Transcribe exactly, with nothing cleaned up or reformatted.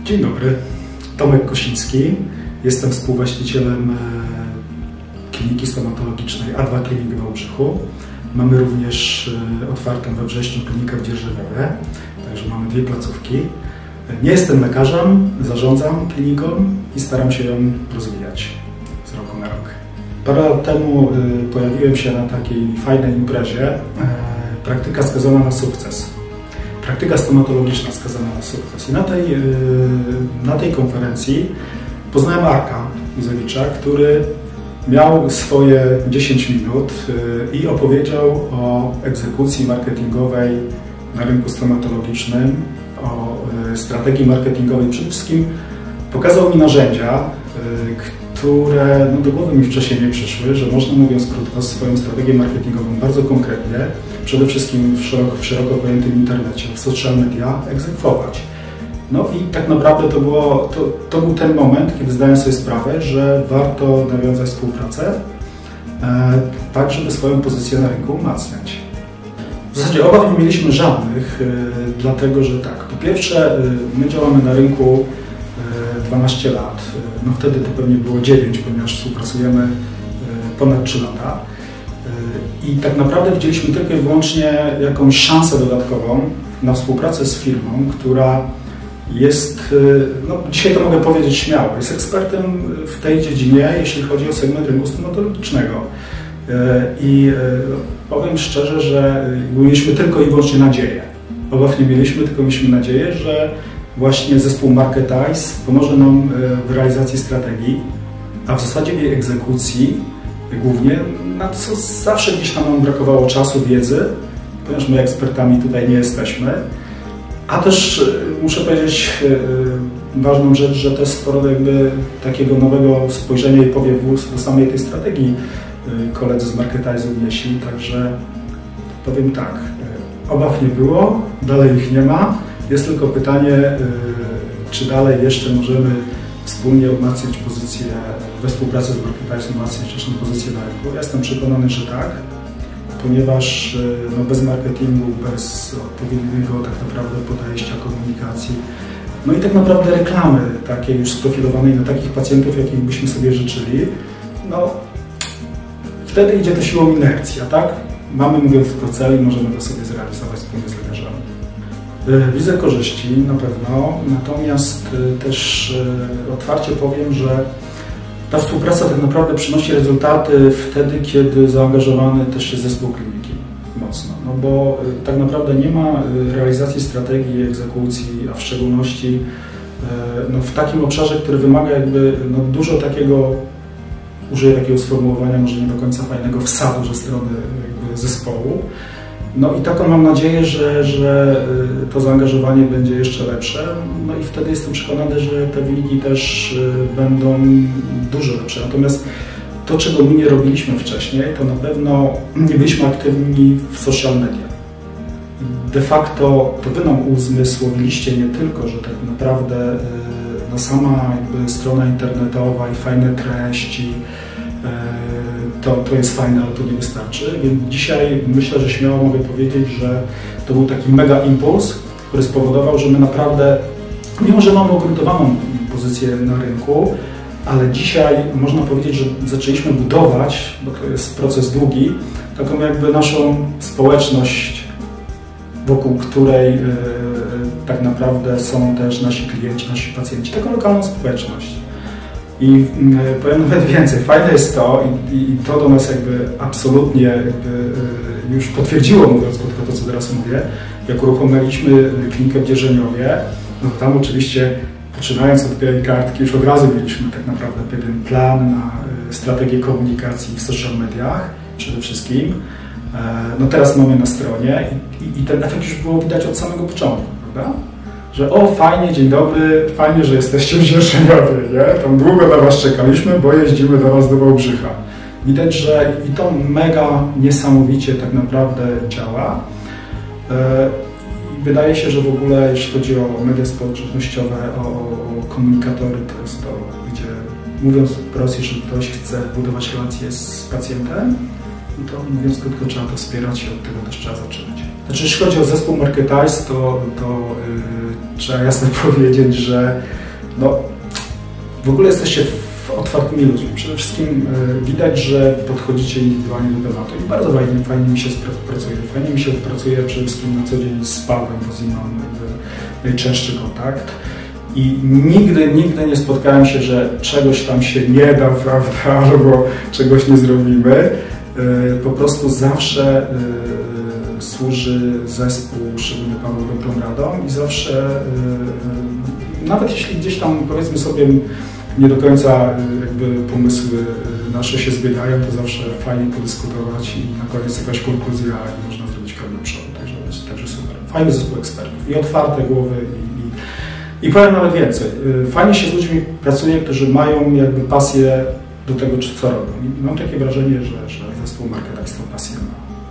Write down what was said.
Dzień dobry, Tomek Kosiński. Jestem współwłaścicielem kliniki stomatologicznej A dwa Klinik w Wałbrzychu. Mamy również otwartą we wrześniu klinikę w Dzierżawiowie, także mamy dwie placówki. Nie jestem lekarzem, zarządzam kliniką i staram się ją rozwijać z roku na rok. Parę lat temu pojawiłem się na takiej fajnej imprezie, praktyka skazana na sukces. Praktyka stomatologiczna skazana na sukces. I na tej, na tej konferencji poznałem Arka Muzewicza, który miał swoje dziesięć minut i opowiedział o egzekucji marketingowej na rynku stomatologicznym, o strategii marketingowej. Przede wszystkim pokazał mi narzędzia, które no, do głowy mi wcześniej nie przyszły, że można, mówiąc krótko, swoją strategię marketingową bardzo konkretnie, przede wszystkim w szeroko, w szeroko pojętym internecie, w social media, egzekwować. No i tak naprawdę to, było, to, to był ten moment, kiedy zdałem sobie sprawę, że warto nawiązać współpracę, e, tak żeby swoją pozycję na rynku umacniać. W zasadzie obaw nie mieliśmy żadnych, e, dlatego że tak, po pierwsze e, my działamy na rynku e, dwanaście lat, e, no wtedy to pewnie było dziewięć, ponieważ współpracujemy e, ponad trzy lata. I tak naprawdę widzieliśmy tylko i wyłącznie jakąś szansę dodatkową na współpracę z firmą, która jest, no dzisiaj to mogę powiedzieć śmiało, jest ekspertem w tej dziedzinie, jeśli chodzi o segment rynku stomatologicznego. I powiem szczerze, że mieliśmy tylko i wyłącznie nadzieję. Obaw nie mieliśmy, tylko mieliśmy nadzieję, że właśnie zespół Marketize pomoże nam w realizacji strategii, a w zasadzie w jej egzekucji głównie, na co zawsze gdzieś tam nam brakowało czasu, wiedzy, ponieważ my ekspertami tutaj nie jesteśmy. A też muszę powiedzieć ważną rzecz, że też sporo jakby takiego nowego spojrzenia i powiewu do samej tej strategii koledzy z Marketize'u wnieśli, także powiem tak, obaw nie było, dalej ich nie ma, jest tylko pytanie, czy dalej jeszcze możemy wspólnie umacniać pozycję, we współpracy z Marketize'em umacniać naszą pozycję na rynku. Ja jestem przekonany, że tak, ponieważ no, bez marketingu, bez odpowiedniego tak naprawdę podejścia, komunikacji, no i tak naprawdę reklamy takiej już sprofilowanej na takich pacjentów, jakich byśmy sobie życzyli, no wtedy idzie to siłą inercji, a tak? Mamy, mówiąc tylko cel i możemy to sobie zrealizować wspólnie z lekarzami. Widzę korzyści na pewno, natomiast też otwarcie powiem, że ta współpraca tak naprawdę przynosi rezultaty wtedy, kiedy zaangażowany też jest zespół kliniki mocno, no bo tak naprawdę nie ma realizacji strategii, egzekucji, a w szczególności no, w takim obszarze, który wymaga jakby no, dużo takiego, użyję takiego sformułowania, może nie do końca fajnego, wsadu ze strony jakby zespołu. No i taką mam nadzieję, że, że to zaangażowanie będzie jeszcze lepsze, no i wtedy jestem przekonany, że te wyniki też będą dużo lepsze. Natomiast to, czego my nie robiliśmy wcześniej, to na pewno nie byliśmy aktywni w social media. De facto to wy nam uzmysłowiliście nie tylko, że tak naprawdę no, sama jakby strona internetowa i fajne treści, To, to jest fajne, ale to nie wystarczy, więc dzisiaj myślę, że śmiało mogę powiedzieć, że to był taki mega impuls, który spowodował, że my naprawdę, mimo że mamy ugruntowaną pozycję na rynku, ale dzisiaj można powiedzieć, że zaczęliśmy budować, bo to jest proces długi, taką jakby naszą społeczność, wokół której yy, tak naprawdę są też nasi klienci, nasi pacjenci, taką lokalną społeczność. I powiem nawet więcej, fajne jest to i, i to do nas jakby absolutnie jakby już potwierdziło, mówiąc krótko to, co teraz mówię, jak uruchomiliśmy klinikę w Dzierżoniowie, no to tam oczywiście poczynając od białej kartki już od razu mieliśmy tak naprawdę pewien plan na strategię komunikacji w social mediach przede wszystkim. No teraz mamy na stronie i, i ten efekt już było widać od samego początku, prawda? Że o, fajnie, dzień dobry, fajnie, że jesteście w Dzierżoniowie, nie? Tam długo na was czekaliśmy, bo jeździmy do was do Wałbrzycha. Widać, że i to mega niesamowicie tak naprawdę działa. I wydaje się, że w ogóle jeśli chodzi o media społecznościowe, o, o komunikatory, to jest to, gdzie mówiąc wprost, jeżeli ktoś chce budować relacje z pacjentem, to mówiąc krótko, trzeba to wspierać i od tego też trzeba zaczynać. Znaczy, jeśli chodzi o zespół Marketize, to, to yy, trzeba jasno powiedzieć, że no, w ogóle jesteście otwartymi ludźmi. Przede wszystkim yy, widać, że podchodzicie indywidualnie do tematu i bardzo fajnie, fajnie mi się pracuje. Fajnie mi się pracuje przede wszystkim na co dzień z Pawłem, bo z nim mam yy, najczęstszy kontakt. I nigdy, nigdy nie spotkałem się, że czegoś tam się nie da, prawda, albo czegoś nie zrobimy. Po prostu zawsze służy zespół, szczególnie Paweł, dobrą radą i zawsze, nawet jeśli gdzieś tam, powiedzmy sobie, nie do końca jakby pomysły nasze się zbiegają, to zawsze fajnie podyskutować i na koniec jakaś konkluzja i można zrobić krok do przodu. Także, także super. Fajny zespół ekspertów i otwarte głowy i I powiem nawet więcej. Fajnie się z ludźmi pracuje, którzy mają jakby pasję do tego, co robią. I mam takie wrażenie, że, że zespół Marketize tą pasję ma.